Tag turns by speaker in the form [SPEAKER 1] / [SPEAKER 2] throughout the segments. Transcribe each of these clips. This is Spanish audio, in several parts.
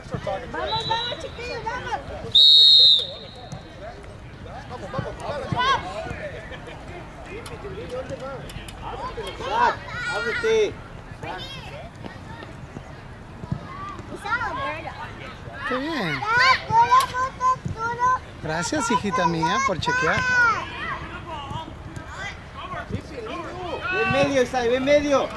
[SPEAKER 1] Vamos, vamos, chiquillos, vamos.
[SPEAKER 2] Ábrete.
[SPEAKER 3] Qué bien. Gracias, hijita mía, por chequear.
[SPEAKER 2] Ve en medio, Isai, ve en medio.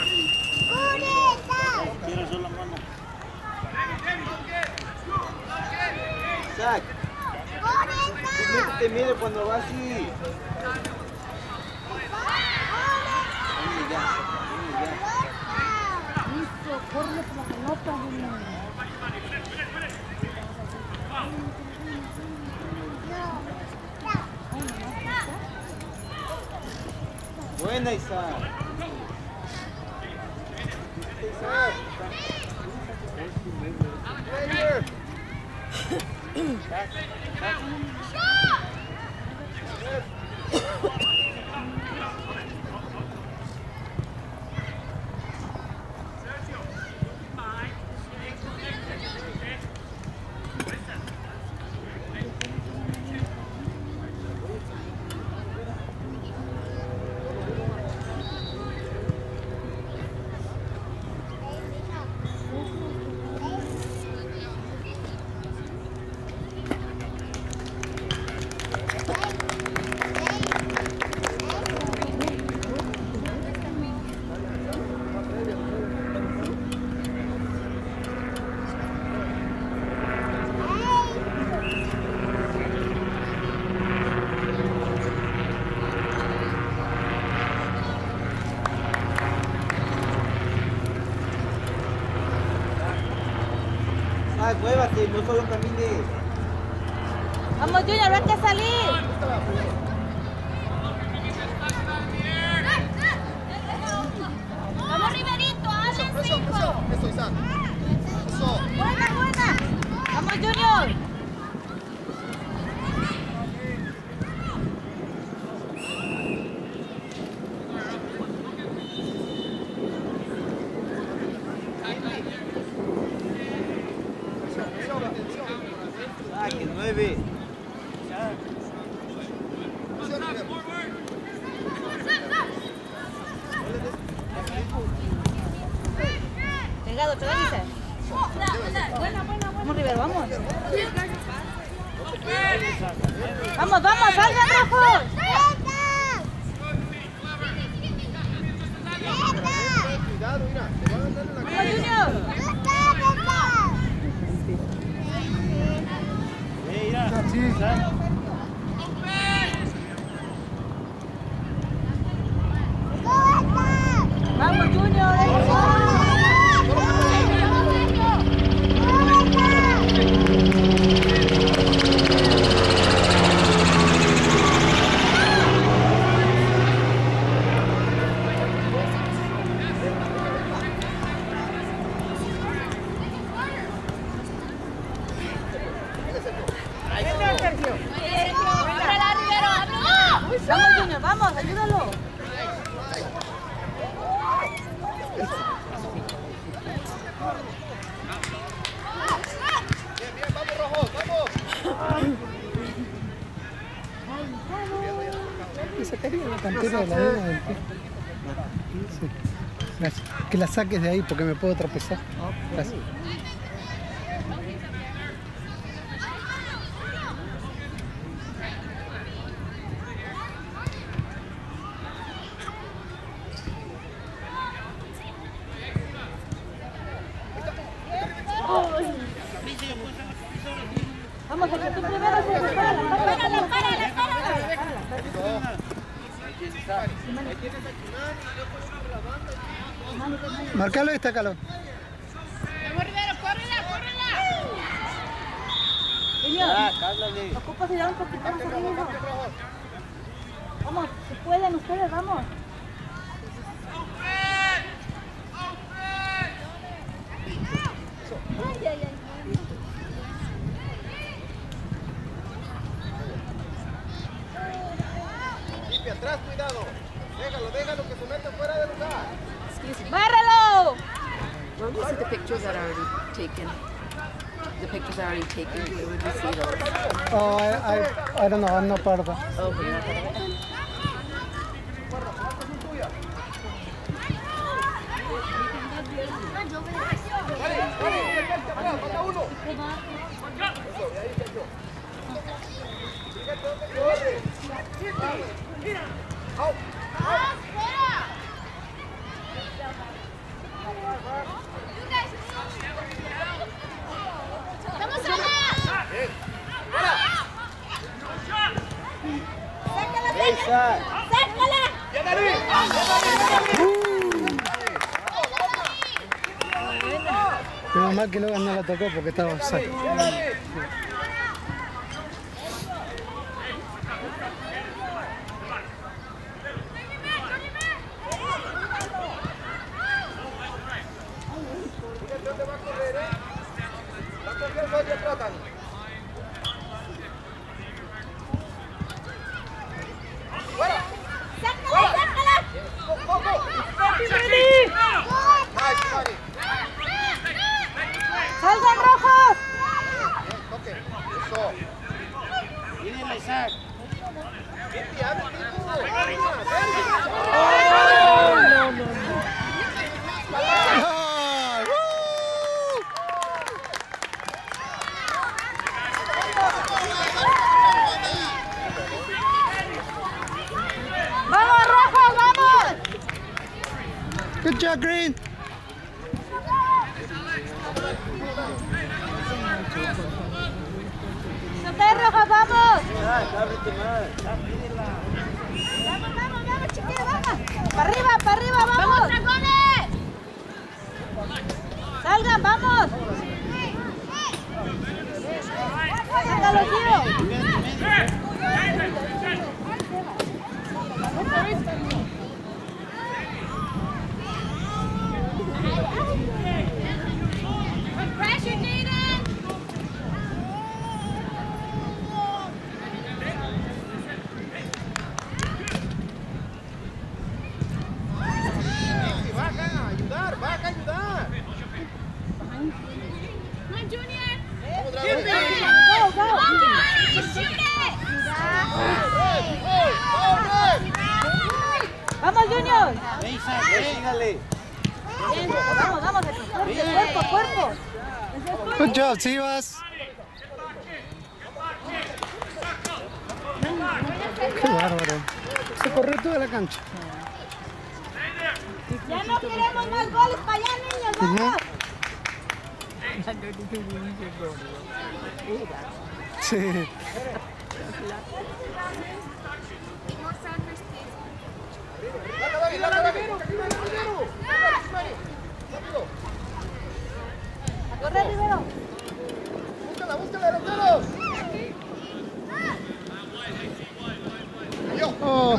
[SPEAKER 2] Isaac. Métete en medio cuando va así.
[SPEAKER 1] Listo, corre por la pelota,
[SPEAKER 2] Buena, Isaac. Isaac. Isaac, muévate, no solo camines.
[SPEAKER 1] Vamos, Junior, hay que salir. Vamos, Riverito, hazle 5.
[SPEAKER 4] Eso, Isaac. Eso.
[SPEAKER 1] Buena, buena. Vamos, Junior.
[SPEAKER 2] Isaac, el 9.
[SPEAKER 1] Pegado, pegadiza. Buena, buena. Vamos, River, vamos. Vamos, vamos, salgan rojos.
[SPEAKER 4] Cuidado, mira. Te van a dar en la
[SPEAKER 1] Vamos,
[SPEAKER 4] cara.
[SPEAKER 1] Junior. Vamos, Junior. Vamos, Junior, vamos, ayúdalo.
[SPEAKER 4] Bien, bien, vamos, rojos, vamos.
[SPEAKER 3] Esa caída en la cantera de la arena del pie. Sí. Gracias. Que la saques de ahí porque me puedo tropezar. Gracias.
[SPEAKER 1] Vamos, a que tú primero se prepara.
[SPEAKER 3] Marcalo y destácalo.
[SPEAKER 1] Vamos, Rivero, córrela, córrela.
[SPEAKER 2] Háblale.
[SPEAKER 1] Ocupa girar un poquito más arriba. Vamos, si pueden ustedes, vamos. Ay, ay, ay.
[SPEAKER 4] Limpia atrás, cuidado. Déjalo, que se mete fuera de lugar.
[SPEAKER 5] Excuse me.
[SPEAKER 1] ¡Bárralo!
[SPEAKER 5] Well, these are the pictures that are already taken. the pictures are already taken. Where would you see those?
[SPEAKER 3] Oh, I don't know. I'm not part of that.
[SPEAKER 5] Okay.
[SPEAKER 3] Menos mal que Logan no la tocó porque estaba offside.
[SPEAKER 1] ¡Salgan rojos!
[SPEAKER 2] Viene Isaac.
[SPEAKER 1] ¡Vamos, rojos, vamos!
[SPEAKER 3] Good job, Green.
[SPEAKER 1] ¡Ustedes rojos, vamos!
[SPEAKER 2] Ábrete más.
[SPEAKER 1] Vamos, chiquillos, vamos. Para arriba, vamos. ¡Vamos, dragones! Salgan, vamos. Sácalo, tío. Pressure, Nathan.
[SPEAKER 4] Baja a ayudar, baja a ayudar.
[SPEAKER 1] Come on, Junior.
[SPEAKER 4] Vamos,
[SPEAKER 1] Go,
[SPEAKER 4] Dragones.
[SPEAKER 1] go. Just shoot it. Vamos, Junior.
[SPEAKER 2] Ven, Isaac, sígale.
[SPEAKER 1] Vamos, cuerpo.
[SPEAKER 3] Good job, Chivas. Qué bárbaro. Se corrió toda la cancha.
[SPEAKER 1] Ya no queremos más goles para allá, niños, vamos.
[SPEAKER 3] Sí.
[SPEAKER 1] Corre, Rivero.
[SPEAKER 4] Búscala, delanteros.
[SPEAKER 3] Oh.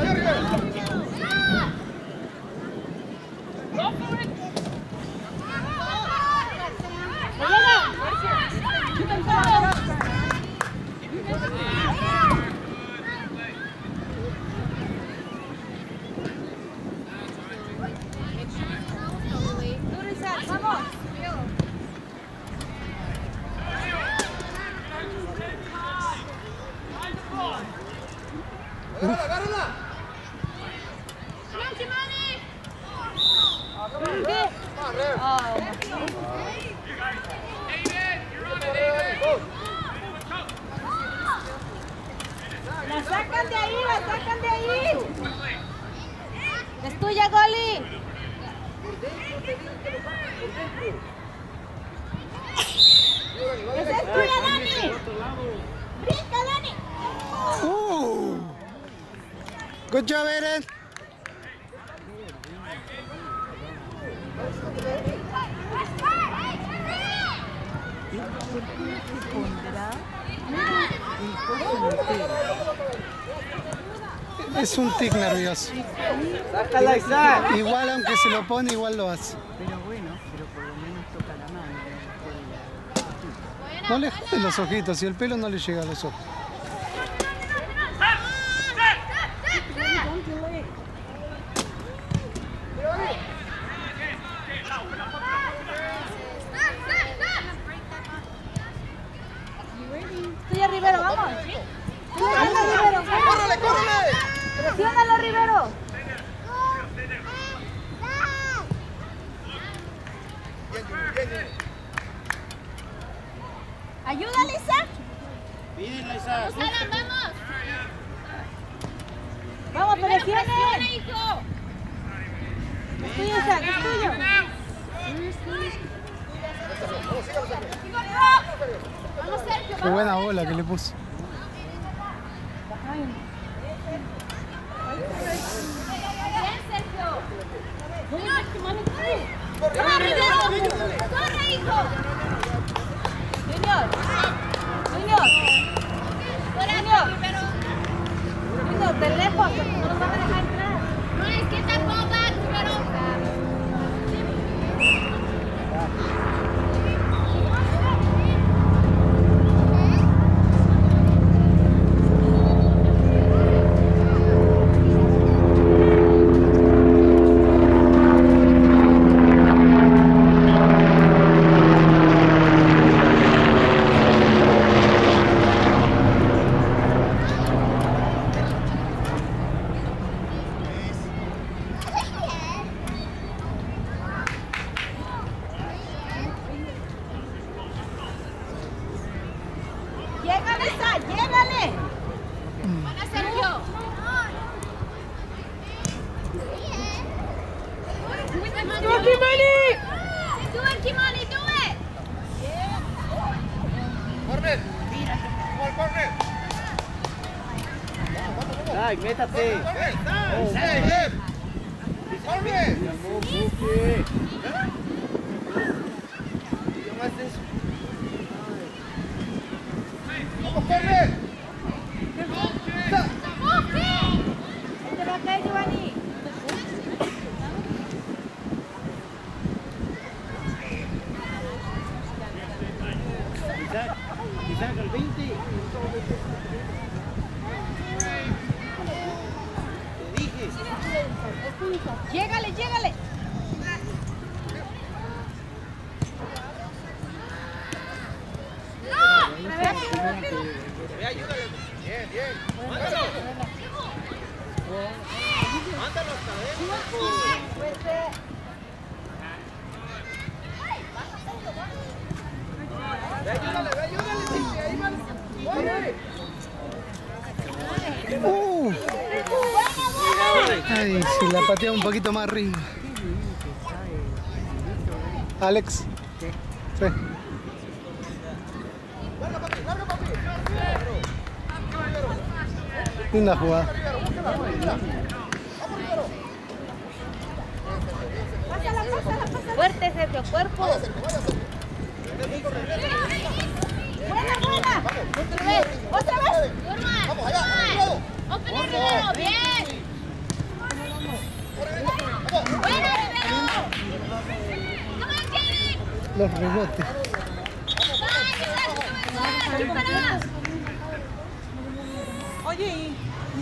[SPEAKER 1] Vamos.
[SPEAKER 4] Agárrala.
[SPEAKER 1] La sacan de ahí. Es tuya, Goli. Esa es tuya, Dani. Brinca, Dani.
[SPEAKER 3] Good job, Eren. Es un tic nervioso.
[SPEAKER 2] Sácala, Isaac.
[SPEAKER 3] Igual aunque se lo pone, igual lo hace.
[SPEAKER 5] Pero bueno, pero por lo menos toca la mano.
[SPEAKER 3] No le joden los ojitos, si el pelo no le llega a los ojos.
[SPEAKER 1] Isaac, es tuyo. Vamos, Sergio,
[SPEAKER 3] Qué buena bola que le puso.
[SPEAKER 1] Bien, Sergio. ¡Corre, hijo! Junior. Junior, de lejos, no nos van a dejar entrar. No, es que tampoco va, pero... ¡Llégale, Sa! ¡Llégale! ¡Buena, Sergio! ¡Do it, Kimani! ¡Do it, Kimani! ¡Do it!
[SPEAKER 4] ¡Corner! ¡Gol, corner!
[SPEAKER 2] Zach, métate.
[SPEAKER 4] ¡Corner! ¡Corner! ¡Vamos, corner!
[SPEAKER 1] ¡Te va a caer, Giovanni!
[SPEAKER 2] Isaac, al 20. Te dije.
[SPEAKER 1] ¡Llégale, llégale!
[SPEAKER 4] Ve, ayúdale. Bien, bien. Mándalo. Mándalo hasta adentro. Ve, ayúdale, Chichi. Ahí va. ¡Corre!
[SPEAKER 3] Ay, si la patea un poquito más arriba. Alex. Sí. Linda jugada.
[SPEAKER 1] Fuerte, Sergio, cuerpo. Buena. Otra vez.
[SPEAKER 4] Vamos, allá, cuidado.
[SPEAKER 1] Open el Rivero, bien. Buena, Rivero. Come on, Kevin.
[SPEAKER 3] Los rebotes.
[SPEAKER 1] Oye, y...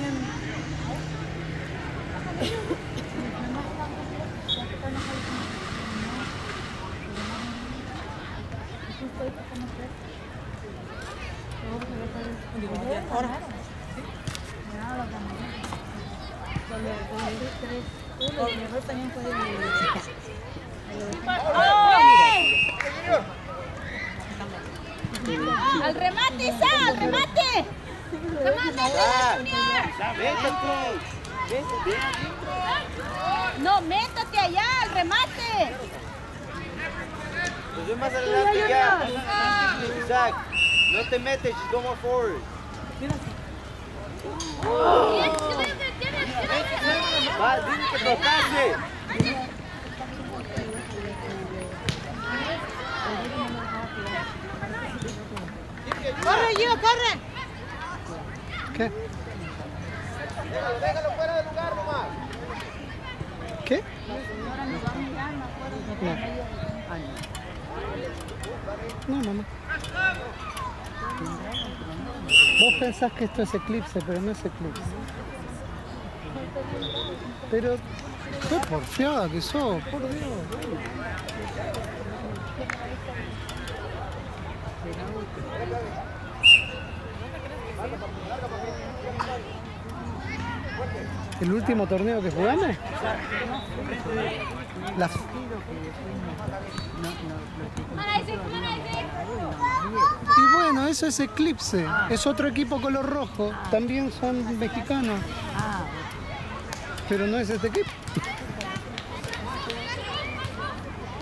[SPEAKER 1] ¡Al remate, Isa! ¡Al remate! No, métate allá, al remate.
[SPEAKER 2] Pues yo más adelante ya. Isaac, no te metes, go more forward. Va, dile que tocaste.
[SPEAKER 1] ¡Corre, Gio, corre!
[SPEAKER 3] ¿Qué?
[SPEAKER 4] Déjalo fuera del lugar nomás.
[SPEAKER 3] ¿Qué? No, mamá. Vos pensás que esto es eclipse, pero no es eclipse. Pero qué porfiada que sos, por Dios. ¿El último torneo que jugamos? La... Y bueno, eso es Eclipse. Es otro equipo color rojo. También son mexicanos. Pero no es este equipo.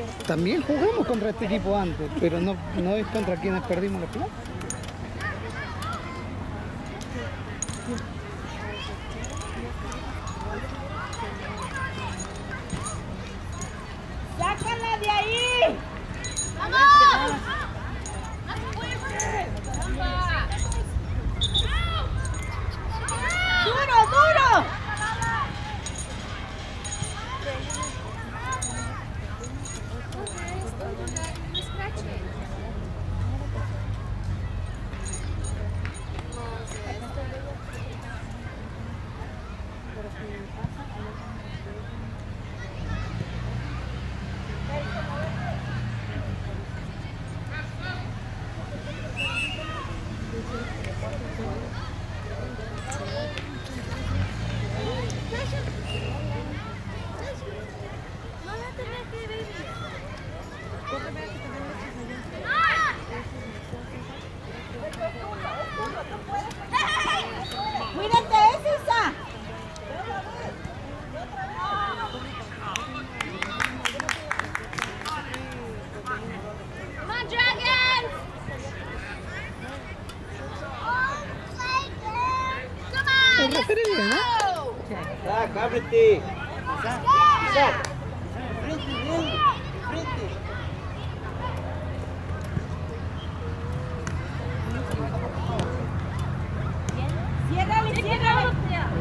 [SPEAKER 3] También jugamos contra este equipo antes, pero no es contra quienes perdimos la final.
[SPEAKER 1] ¡Sácala de ahí! ¡Duro, duro! ¡Cuídate, Cisa!
[SPEAKER 6] Come on, Dragons! Come on!
[SPEAKER 3] El referee bien, ¿no?
[SPEAKER 2] Isaac, ábrete. Isaac. Frente, bien. Frente.
[SPEAKER 1] ¡Ciérrale, ciérrale!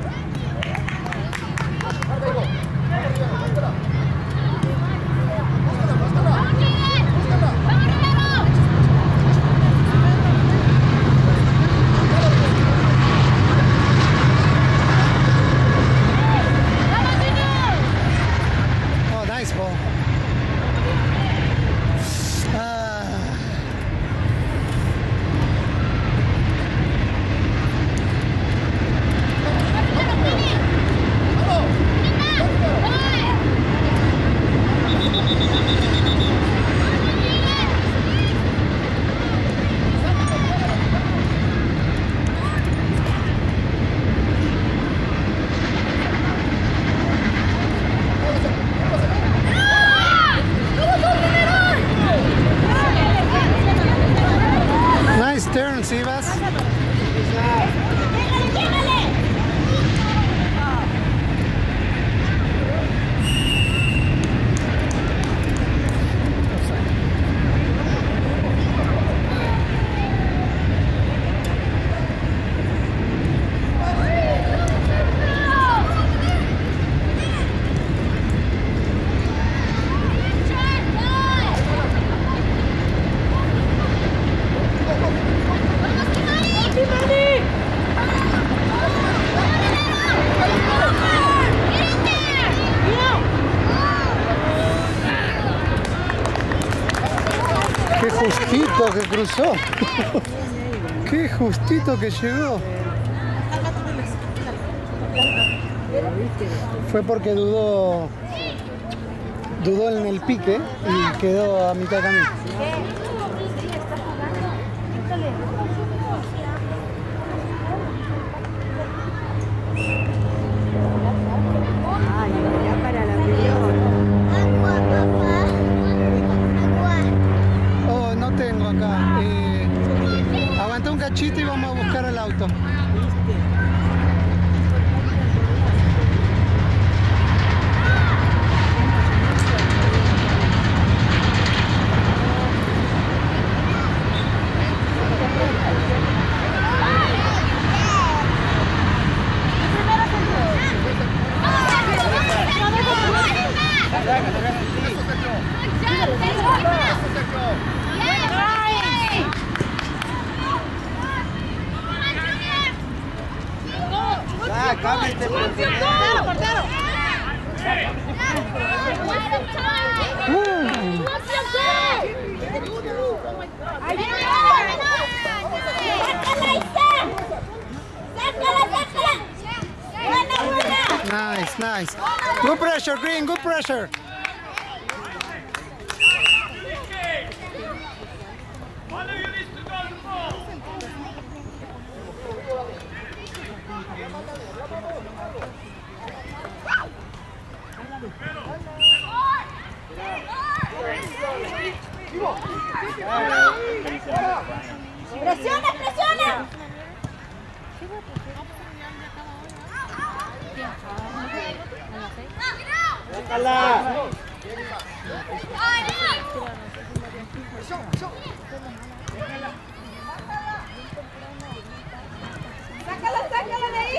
[SPEAKER 3] Oh, nice ball. Nice turn, Sivas. Qué justito que cruzó. Qué justito que llegó. Fue porque dudó en el pique y quedó a mitad de camino.
[SPEAKER 5] Ay, ya para la pelota.
[SPEAKER 3] Oh, no tengo acá. Aguanta un cachito y vamos a buscar el auto.
[SPEAKER 2] Isaac, ábrete.
[SPEAKER 1] ¡Portero!
[SPEAKER 3] Nice, nice. Good pressure, Green, good pressure.
[SPEAKER 1] ¡Presiona, presiona!
[SPEAKER 2] ¡Déjala!
[SPEAKER 1] ¡Sácala, sácala de ahí!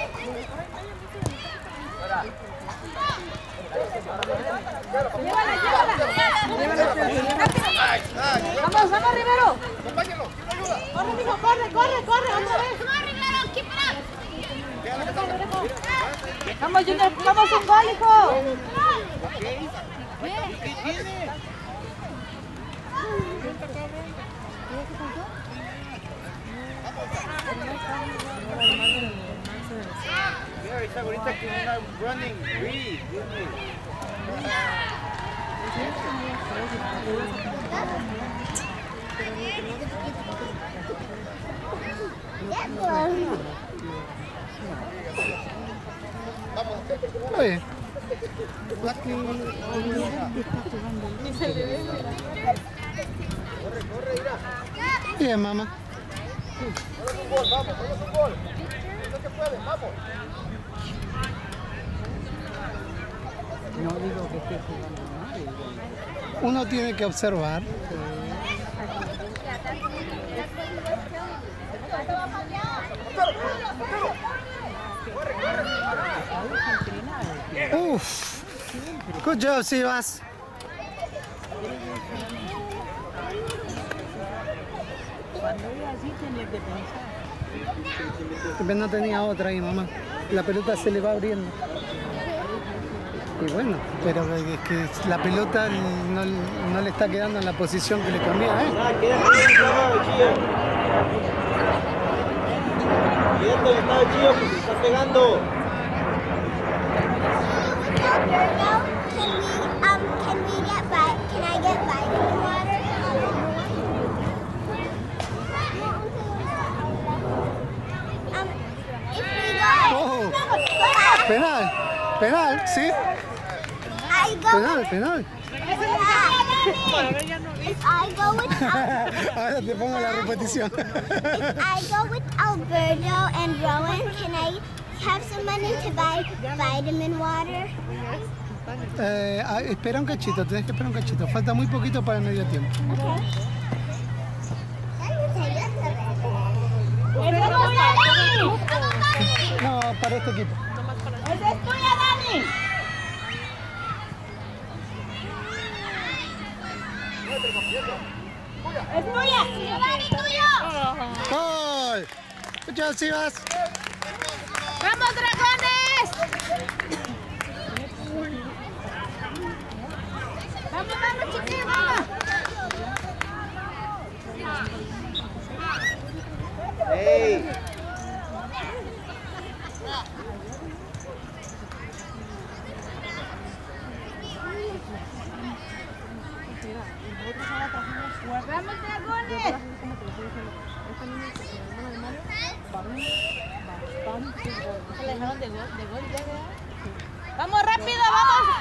[SPEAKER 1] ¡Llévala, llévala! ¡Vamos, vamos, Rivero!
[SPEAKER 4] Acompáñenlo, ¿quién lo ayuda?
[SPEAKER 1] ¡Corre, mijo, corre, corre, corre! ¡Otra vez!
[SPEAKER 6] Come on, Rivero, keep it up.
[SPEAKER 1] ¡Vamos, Junior! ¡Vamos, un gol, hijo!
[SPEAKER 2] Mira, esa ahorita que una running, breathe,
[SPEAKER 3] Oye. Bien, mamá.
[SPEAKER 4] Vamos un gol, vamos un gol. No se puede, vamos.
[SPEAKER 5] No digo que esté jugando mal.
[SPEAKER 3] Uno tiene que observar. Uf. Good job, Sivas.
[SPEAKER 5] Cuando es así, tiene que pensar.
[SPEAKER 3] Pero no tenía otra ahí, mamá. La pelota se le va abriendo. Y bueno, pero es que la pelota no le está quedando en la posición que le conviene, ¿eh?
[SPEAKER 2] Ah, quédate bien clavado, Chillo. Quédate orientado, Chillo, que se está pegando.
[SPEAKER 6] Can I get vitamin water? If we go,
[SPEAKER 3] Oh, penal, penal, sí,
[SPEAKER 6] I go.
[SPEAKER 3] penal, penal.
[SPEAKER 6] If I go with
[SPEAKER 3] Ahora te pongo la repetición.
[SPEAKER 6] I go with Alberto and Rowan, can I have some money to buy vitamin water?
[SPEAKER 3] Espera un cachito, tenés que esperar un cachito. Falta muy poquito para el medio tiempo. No, para este equipo.
[SPEAKER 1] ¡Esa es tuya, Dani! ¡Es tuya!
[SPEAKER 6] ¡Dani, tuyo!
[SPEAKER 3] ¡Gol! Good job, Sivas.
[SPEAKER 1] ¡Vamos, dragones! ¡Vamos, vamos, chiquillos! ¡Vamos!
[SPEAKER 2] ¡Ey!
[SPEAKER 1] ¡Vamos, dragones! Se le dejaron de gol ya, ¿verdad? ¡Vamos, rápido, vamos!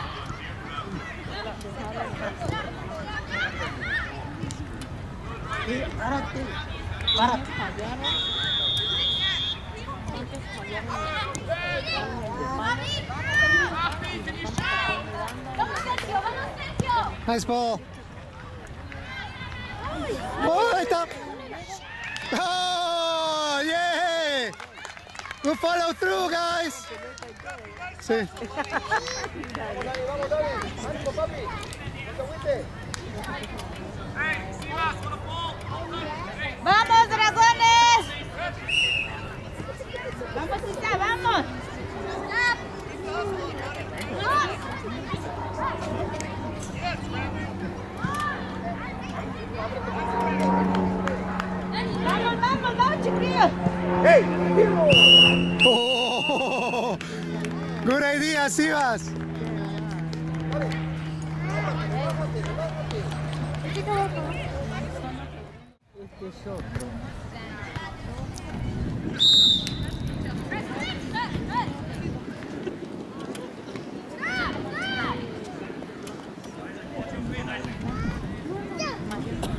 [SPEAKER 6] ¡Vamos, Sergio! ¡Vamos, Sergio!
[SPEAKER 3] Nice ball. Oh, ahí está. Oh, yeah. Good follow through, guys. Sí.
[SPEAKER 4] Vamos, Dani. Ánimo, papi. No te agüites.
[SPEAKER 1] ¡Vamos, dragones! ¡Vamos, Isa, vamos! ¡Vamos, vamos, vamos, chiquillos!
[SPEAKER 4] ¡Hey!
[SPEAKER 3] Oh, good idea, Sivas.
[SPEAKER 5] Este es otro.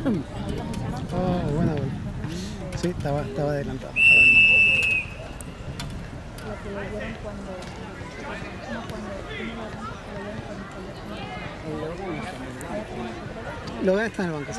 [SPEAKER 3] Oh, buena bola. Sí, estaba adelantado. Logan está en el banco.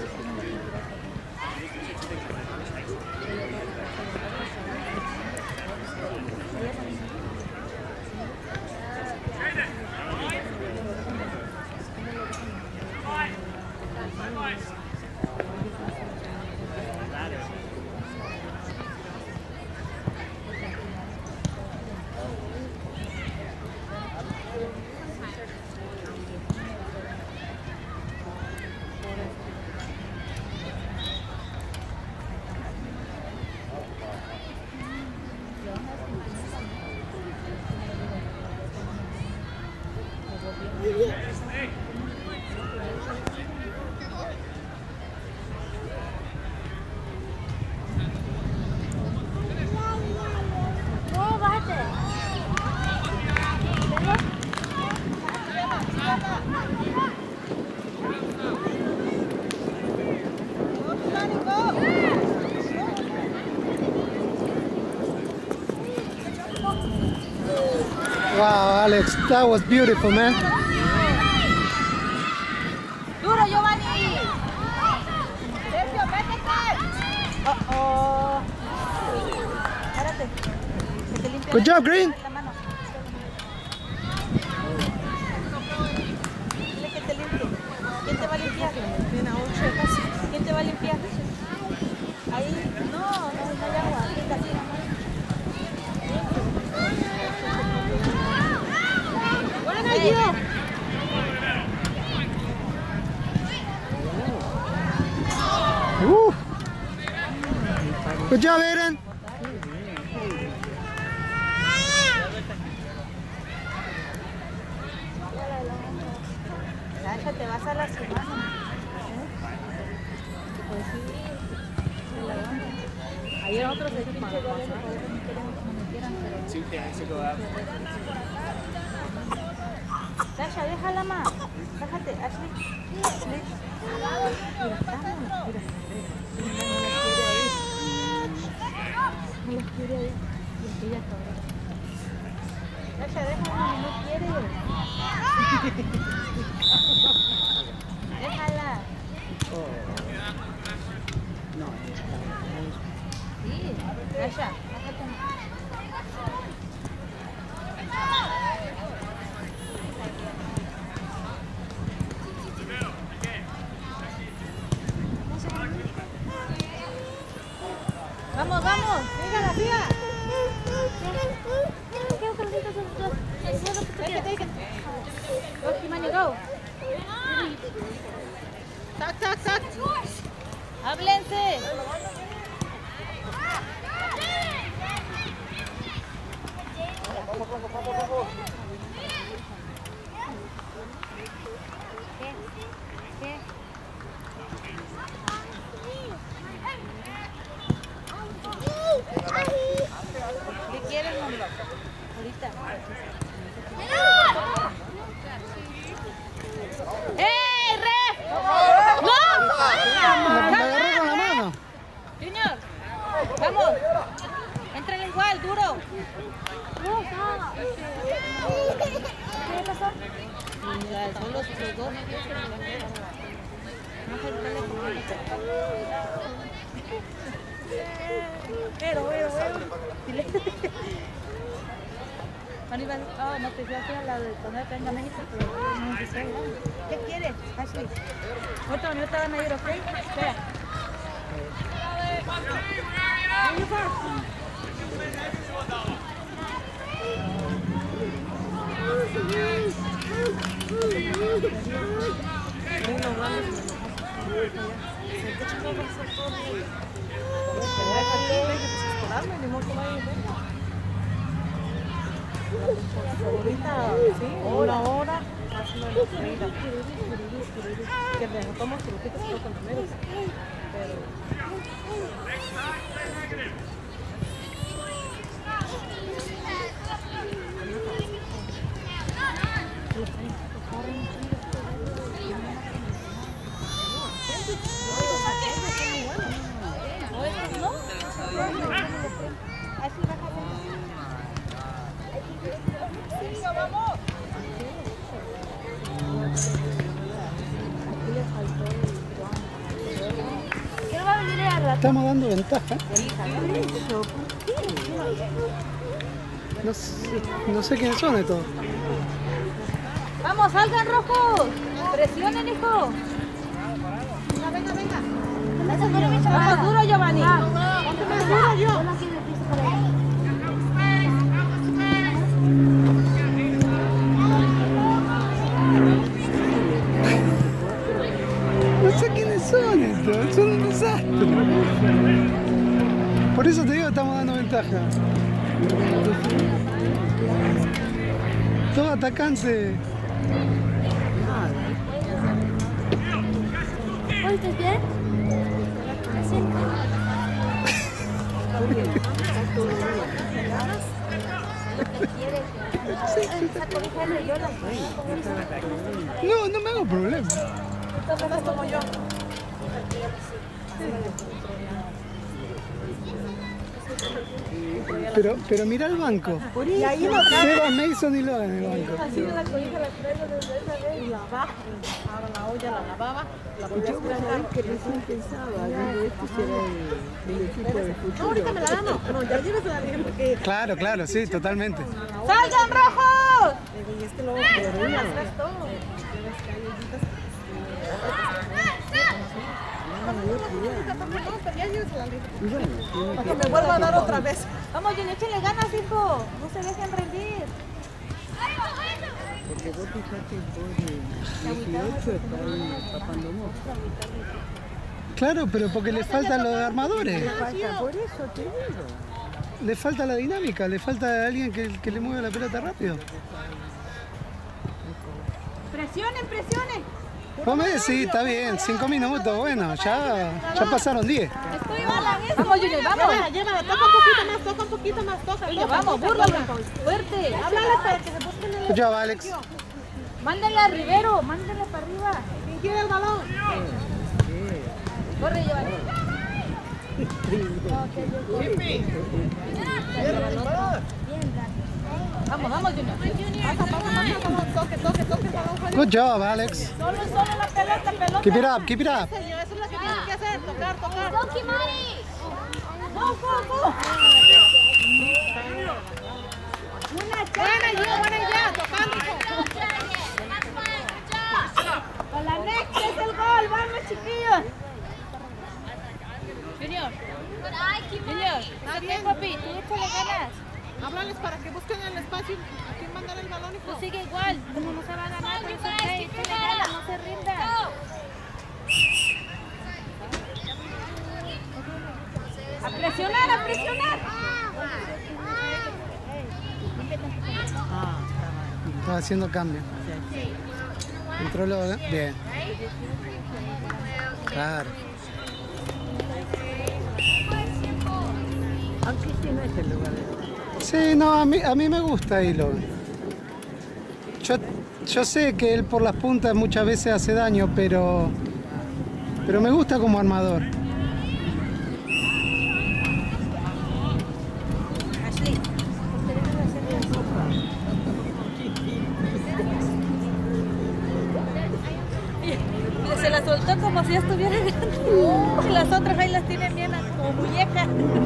[SPEAKER 3] Wow, Alex, that was beautiful, man.
[SPEAKER 1] Duro, Giovanni. Sergio, métete. Oh. Párate. Que te limpie
[SPEAKER 3] Good job, Green.
[SPEAKER 1] la mano. Dile que te limpie. ¿Quién te va a limpiar? ¿Quién te va a limpiar? Ahí. No hay agua. Aquí está así. Hey.
[SPEAKER 3] Good job, Aiden.
[SPEAKER 1] Sasha, te vas a lastimar. Pues sí. Ayer otros de pinche goles no metieran, pero... Sasha, déjala más. Bájate, Ashley. Ashley. Mira, vamos. Mira. No las quiere ahí. Y aquella cabrón. Sasha, déjala, no quiere. Déjala. Sí, Sasha, bájate más. Vamos, vamos, sígala, siga. Take it. Go, Kimani, go. Tac. Háblense. ¿Qué? ¿Qué quieres, Molo? Ahorita. ¡Ey, ref! ¡No!
[SPEAKER 3] Me agarré con la mano.
[SPEAKER 1] Junior, vamos. Entra igual, duro. ¿Qué pasó? Son los dos. No sé qué le comunico. Pero. Dile. Aníbal, no te fui a hacer la de poner que venga a México, pero no empecé. ¿Qué quieres, Ashley? Ahorita van a ir, ¿ok? Espera. Ahorita, sí, una hora, más o menos, que me tomo cirugías con los medios, pero...
[SPEAKER 3] estamos dando ventaja. No sé quiénes son de todos.
[SPEAKER 1] Vamos, salgan rojos. Presionen, hijo. Venga, venga. Vamos duro, Giovanni. Ponte más duro, yo.
[SPEAKER 3] No sé quiénes son estos, son un desastre. Por eso te digo que estamos dando ventaja. Todo atacante.
[SPEAKER 6] ¿Hoy estás bien?
[SPEAKER 3] No, no me hago problema.
[SPEAKER 1] Como yo.
[SPEAKER 3] Pero mira el banco.
[SPEAKER 1] Y ahí lo
[SPEAKER 3] Seba, Mason y Logan en el banco.
[SPEAKER 1] así de la cobija la traigo desde esa vez. Y la bajo. Ahora la olla la lavaba. La volví a escracar.
[SPEAKER 5] Que recién pensaba, digo, esto será el equipo del futuro.
[SPEAKER 1] No, ahorita me la damos. No, ya llévesela bien porque...
[SPEAKER 3] Claro, claro, sí, totalmente.
[SPEAKER 1] ¡Salgan rojos!
[SPEAKER 5] Y es que lo podría.
[SPEAKER 1] Para que me vuelva a dar otra vez. Vamos, Junior, échenle ganas, hijo. No se dejen rendir.
[SPEAKER 5] Porque vos fijate vos de 18 está ahí papando mosca.
[SPEAKER 3] Claro, pero porque le faltan los armadores.
[SPEAKER 5] Falta, por eso te digo.
[SPEAKER 3] Le falta la dinámica, le falta alguien que le mueva la pelota rápido.
[SPEAKER 1] Presionen, presionen.
[SPEAKER 3] Vos me decís, está bien, 5 minutos, bueno, ya pasaron 10.
[SPEAKER 1] Vamos, Junior, vamos.
[SPEAKER 7] Llévala, toca un poquito más, toca.
[SPEAKER 1] Junior, vamos, búrlala. Fuerte.
[SPEAKER 7] Háblale para que se busquen el...
[SPEAKER 3] Good job, Alex.
[SPEAKER 1] Mándenla a Rivero, mándenla para arriba.
[SPEAKER 7] ¿Quién quiere el balón?
[SPEAKER 1] Corre, Giovanni. Vamos, vamos, Junior.
[SPEAKER 7] Toque el balón.
[SPEAKER 3] Good job, Alex.
[SPEAKER 1] Solo la pelota.
[SPEAKER 3] Keep it up, keep it up.
[SPEAKER 7] Eso es lo que tienes que hacer, tocar.
[SPEAKER 1] Go.
[SPEAKER 7] Buena idea, tocando.
[SPEAKER 1] Con la next es el gol, vamos, chiquillos. Junior,
[SPEAKER 7] Está bien.
[SPEAKER 1] papi, tú échale ganas.
[SPEAKER 7] Háblales para que busquen el espacio. ¿A quién mandar el balón, hijo?
[SPEAKER 1] Tú sigue igual, como no se va a ganar, pero es ok, échale ganas, no se rinda. A presionar.
[SPEAKER 3] Estaba haciendo cambio. Entró Logan. Bien. Claro.
[SPEAKER 5] Aunque este no es el lugar de...
[SPEAKER 3] Sí, no, a mí me gusta ahí Logan. Yo sé que él por las puntas muchas veces hace daño, pero me gusta como armador.
[SPEAKER 1] Ashley, se la soltó como si ya estuviera grande. Y las otras ahí las tienen bien como muñecas.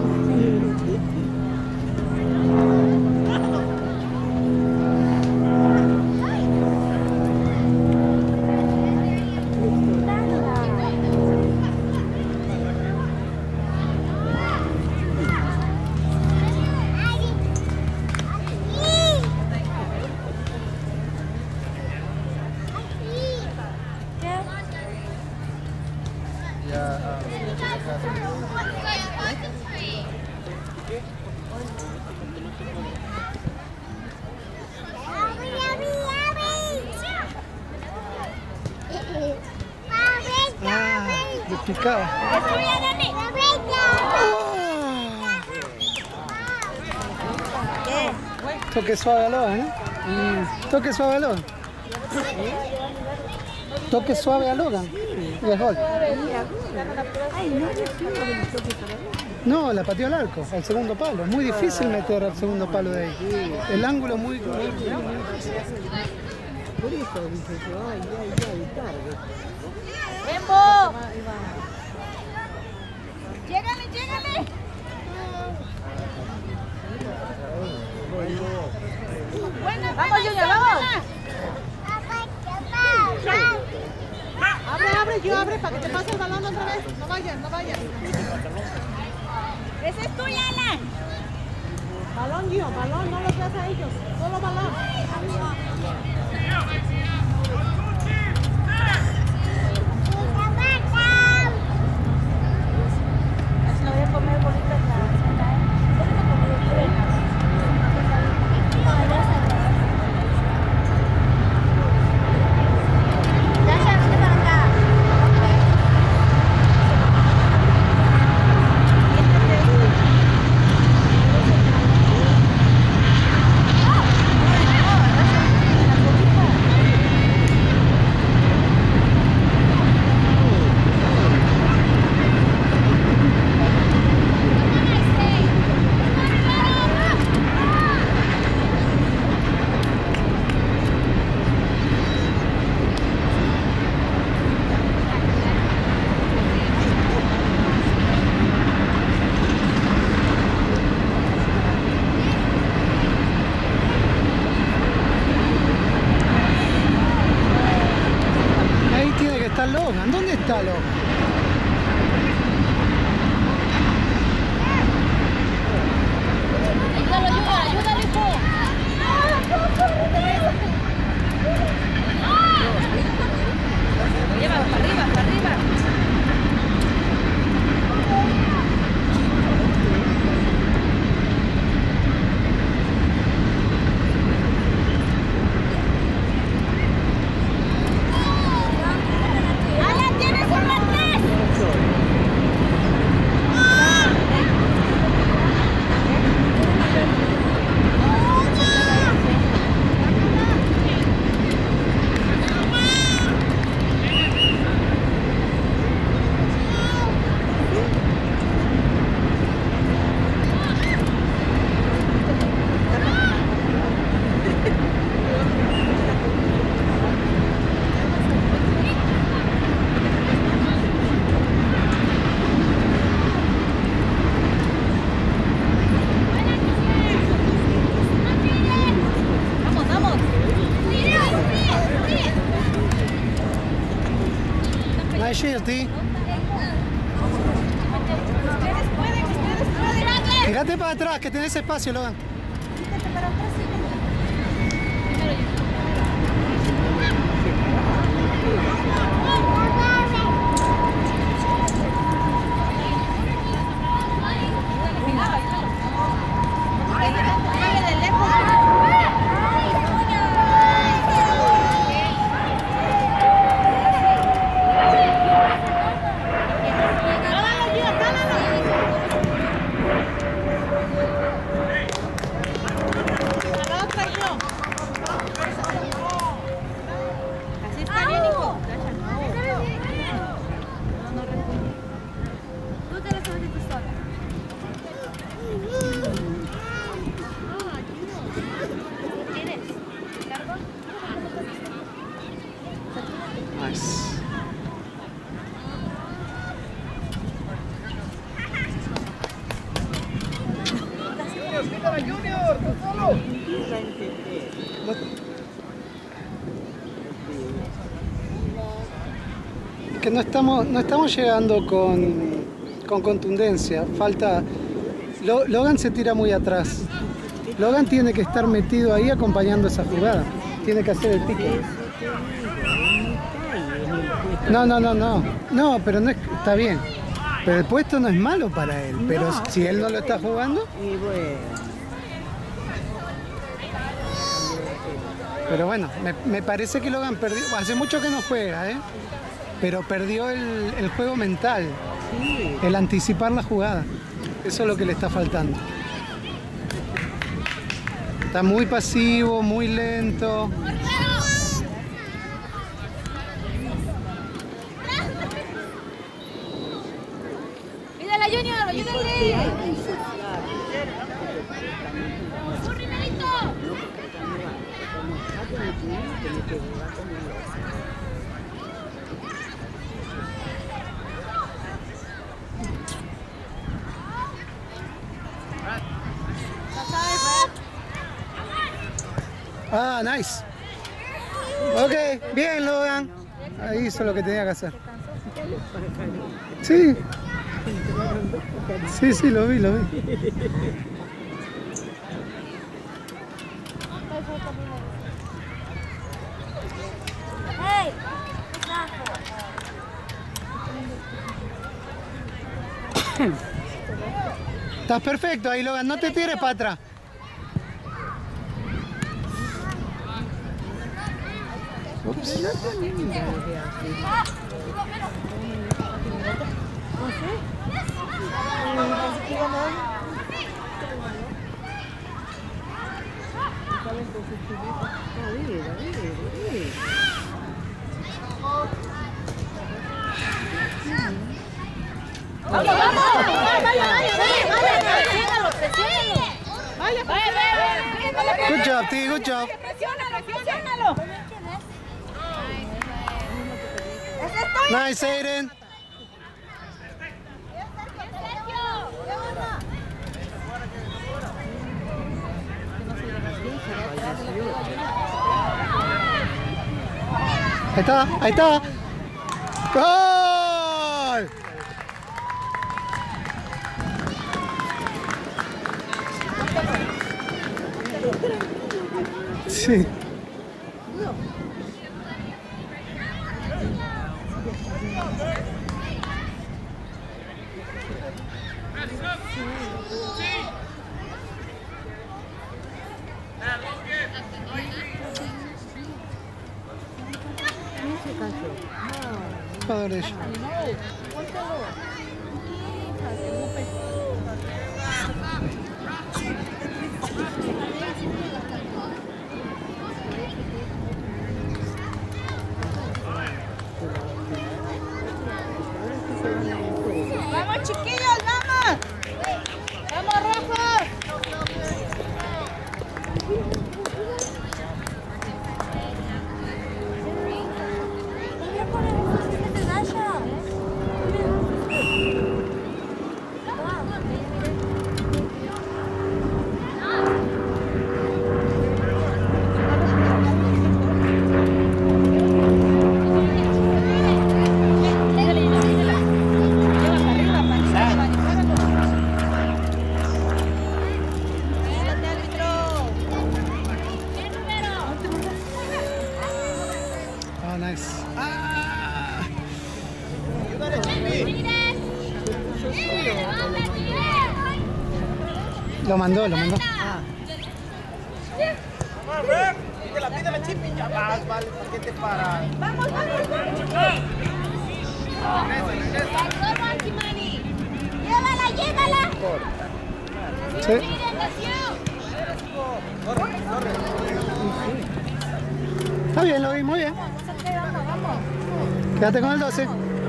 [SPEAKER 3] Le picaba. Toque suave a Logan, ¿eh? Toque suave a Logan. Toque suave a Logan. Y es gol. No, la pateó al arco, al segundo palo. Es muy difícil meter al segundo palo de ahí. El ángulo muy difícil.
[SPEAKER 5] Por eso dije yo, ay, y tarde.
[SPEAKER 1] ¡Tiempo! ¡Llégale, llégale! ¡Vamos, Junior, vamos!
[SPEAKER 7] Abre, yo abre para que te pase el balón otra vez. No vayas, no vayas.
[SPEAKER 1] ¡Ese es tuya, Alan!
[SPEAKER 7] Balón, Gio, balón, no los veas a ellos. Solo balón.
[SPEAKER 1] No voy a comer bolitas
[SPEAKER 3] Logan, ¿dónde está Logan?
[SPEAKER 1] ayúdalo, hijo. Llévalo para arriba, para arriba.
[SPEAKER 3] Guilty. Tírate para atrás, que tenés espacio, Logan. Que no estamos llegando con contundencia. Falta. Logan se tira muy atrás. Logan tiene que estar metido ahí acompañando esa jugada. Tiene que hacer el pique. No, pero no es, está bien. Pero el puesto no es malo para él. Pero si él no lo está jugando. Pero bueno, me parece que Logan perdió. Hace mucho que no juega, ¿eh? Pero perdió el juego mental, el anticipar la jugada. Eso es lo que le está faltando. Está muy pasivo, muy lento.
[SPEAKER 1] ¡Ayúdale, Junior! ¡Ayúdale!
[SPEAKER 3] nice. Ok, bien, Logan. Ahí hizo lo que tenía que hacer. Sí. Sí, sí, lo vi, lo vi.
[SPEAKER 6] Hey,
[SPEAKER 3] Estás perfecto ahí, Logan. No te tires para atrás. Ups. Good job, T. Good job.
[SPEAKER 1] Presiónalo.
[SPEAKER 3] Nice, Aiden. Ahí está, ahí está. ¡Gol! Sí. Padre.
[SPEAKER 1] Vamos, chiquillos, vamos. Vamos, rojos.
[SPEAKER 3] Oh, nice. Lo mandó, lo mandó.
[SPEAKER 2] Pídela, Chipi, ya vas, vale, ¿por qué te paras?
[SPEAKER 1] Vamos, vamos.
[SPEAKER 6] llévala, llévala.
[SPEAKER 3] Sí. Está bien, lo vi, muy bien. Quédate con el 12.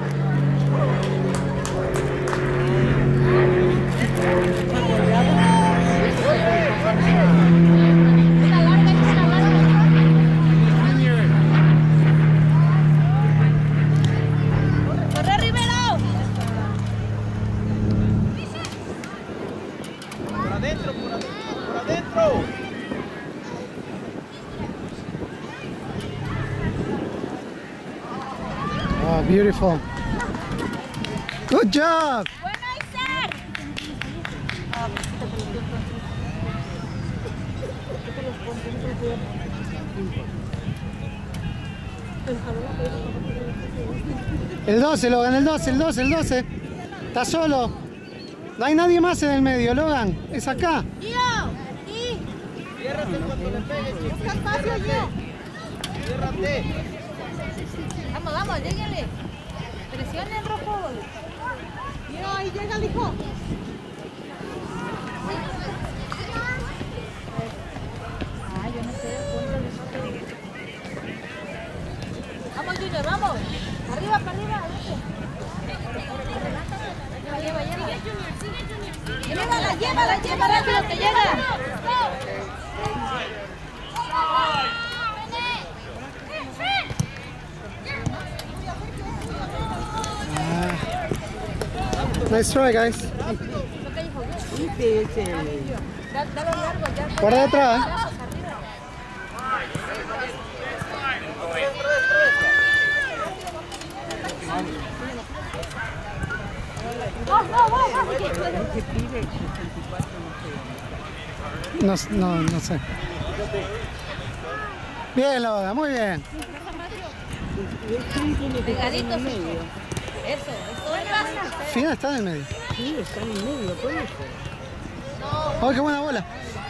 [SPEAKER 1] ¡Corre, Rivero!
[SPEAKER 2] Por adentro, por adentro.
[SPEAKER 3] Oh, beautiful. Good job.
[SPEAKER 1] ¡Bueno, Isaac!
[SPEAKER 3] El 12, Logan, el 12, el 12, el 12. Está solo. No hay nadie más en el medio, Logan. Es acá.
[SPEAKER 2] Ciérrate cuando le pegues, Chipi.
[SPEAKER 7] Busca espacio, Gio.
[SPEAKER 2] Ciérrate.
[SPEAKER 1] Vamos, vamos, lléguenle. Presione el rojo.
[SPEAKER 7] Gio, ahí llega el hijo.
[SPEAKER 1] Vamos, Junior, vamos. Arriba, para arriba. Lleva, lleva. Llévala, llévala, llévala, que te llega.
[SPEAKER 3] Nice try, guys.
[SPEAKER 5] Este es el...
[SPEAKER 1] Dale largo, ya.
[SPEAKER 3] Por detrás.
[SPEAKER 5] Ese pibe 64 no sé.
[SPEAKER 3] No sé. Bien, Logan, muy bien.
[SPEAKER 1] Pegaditos. Eso.
[SPEAKER 3] Fina está en el medio.
[SPEAKER 5] Sí, está en el medio, por eso.
[SPEAKER 3] ¡Oh, qué buena bola!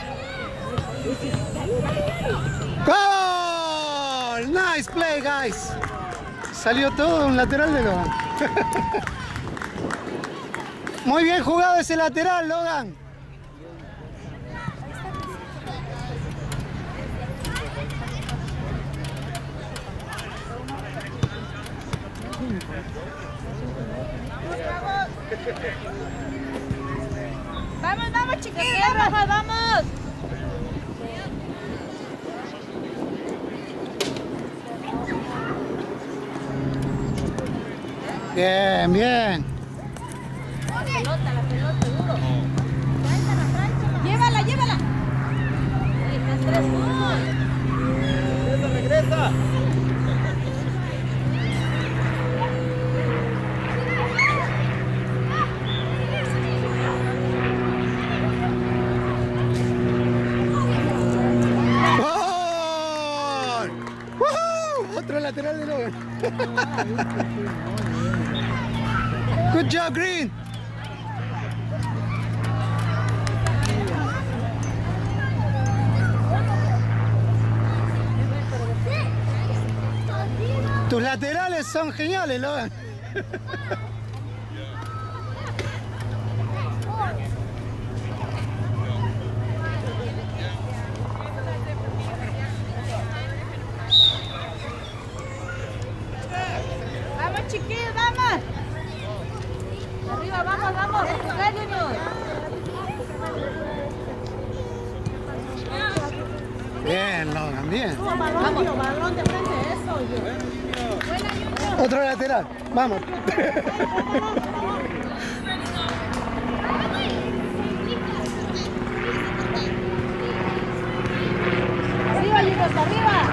[SPEAKER 3] ¡Gol! Nice play, guys. Salió todo un lateral de Logan. Muy bien jugado ese lateral, Logan.
[SPEAKER 1] Vamos, chiquillos, Rafa, vamos.
[SPEAKER 3] Bien, bien.
[SPEAKER 1] La pelota, duro. Llévala. Ahí están 3 puntos.
[SPEAKER 2] Regresa.
[SPEAKER 3] ¡Gol! ¡Woohoo! Otro lateral de Logan. Good job, Green. Tus laterales son geniales, Logan.
[SPEAKER 1] Vamos, chiquillos, vamos. Arriba, vamos. Jugar, Junior.
[SPEAKER 3] Bien, Logan, bien.
[SPEAKER 7] Balón de frente, eso.
[SPEAKER 3] Otro lateral. Vamos.
[SPEAKER 1] Arriba, Junior, arriba.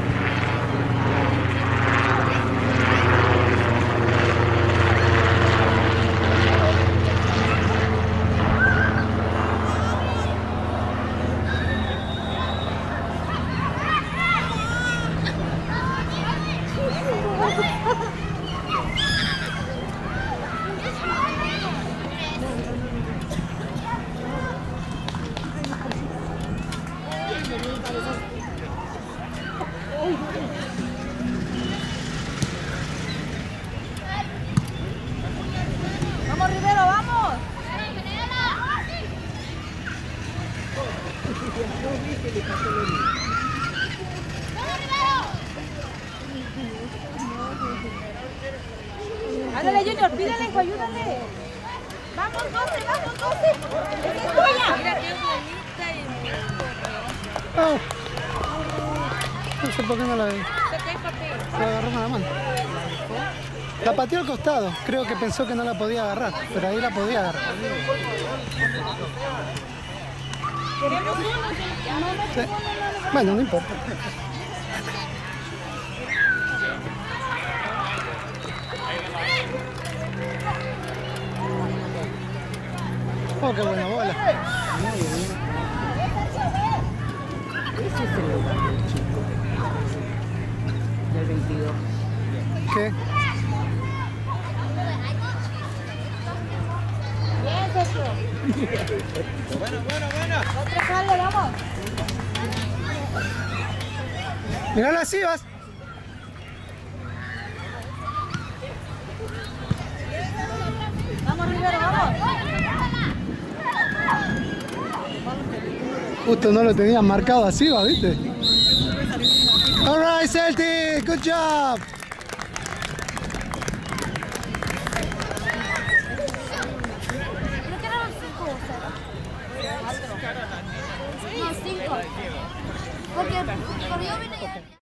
[SPEAKER 1] Vamos, Rivero, vamos. Ándale, Junior, pídale, hijo, ayúdale. Vamos, 12. Esa es tuya. Mira qué bonita y
[SPEAKER 3] Oh. No sé por qué no la vi. Se agarró con la mano. La pateó al costado. Creo que pensó que no la podía agarrar, pero ahí la podía agarrar. Sí. Bueno, no importa. Oh, qué buena bola.
[SPEAKER 5] Ese es el local chico. Del 22.
[SPEAKER 3] ¿Qué?
[SPEAKER 1] Bien, Sergio.
[SPEAKER 2] Bueno.
[SPEAKER 1] Otro jale, vamos.
[SPEAKER 3] Mirá así, vas.
[SPEAKER 1] Vamos, Rivero, vamos.
[SPEAKER 3] Justo no lo tenían marcado así, ¿va? ¿Viste? All right, Celtic, good job.
[SPEAKER 6] Creo que eran 5 o 0. No, 5. Porque yo vine ya.